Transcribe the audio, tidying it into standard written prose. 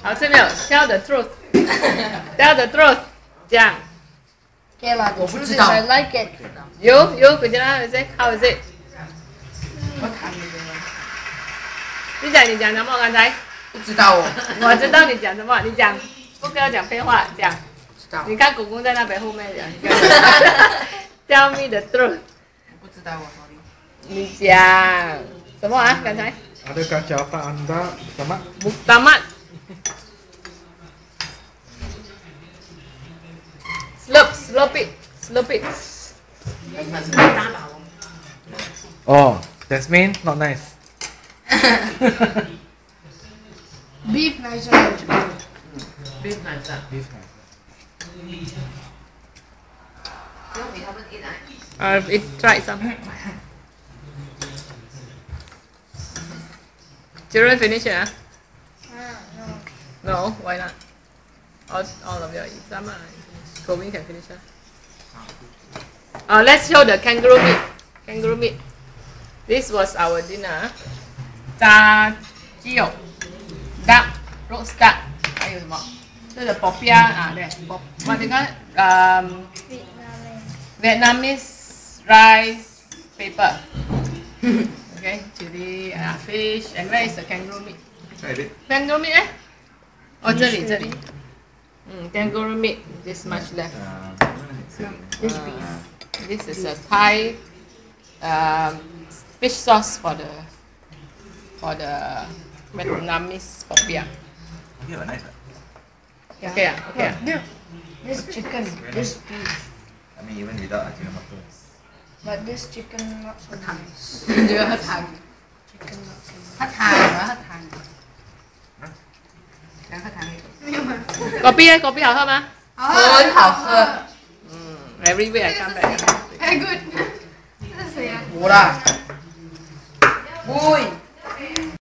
好吃没有 ？Tell the truth. Tell the truth. 这样。 Okay lah, the truth is I like it. You, Gujana, is it? How is it? 我谈的你讲什么？刚才？ 不知道哦。 我知道你讲什么，你讲，不跟我讲废话，讲。 知道。 你看公公在那边后面讲。Tell me the truth. 不知道哦 ，sorry。 你讲什么啊？刚才 Adakah jawapan anda sama? Muktamad. Slope it. Oh, that's mean not nice. Beef nicer. Beef nicer. Beef nice. No, we haven't eaten. Try some. Children finish it, huh? No, why not? All of you eat some. Colvin can finish it. Let's show the kangaroo meat. Kangaroo meat. This was our dinner. 炸鸡肉 duck, roast duck. 还有什么？这是 popia 啊，对，what they call Vietnamese rice paper. Okay, chili, fish, and where is the kangaroo meat? Kangaroo meat 哎？哦，这里。kangaroo meat. This much left. This beef. This is a Thai fish sauce for the Vietnamese popia. Yeah, nice. Okay. Yeah. This chicken, this beef. I mean, even without Ajinomoto. But this chicken not so nice. 你觉得他谈？ Chicken not so nice. 他谈。然后他谈嗰邊好喝嗎？ 很好喝。 Every week I come back. Very good. 我啦。喂。